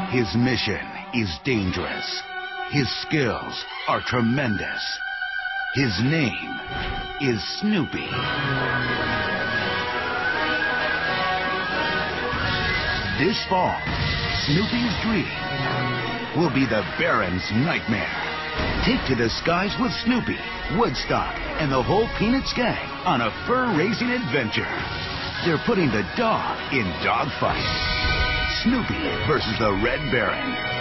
His mission is dangerous. His skills are tremendous. His name is Snoopy. This fall, Snoopy's dream will be the Baron's nightmare. Take to the skies with Snoopy, Woodstock, and the whole Peanuts gang on a fur-raising adventure. They're putting the dog in dogfight. Snoopy versus the Red Baron.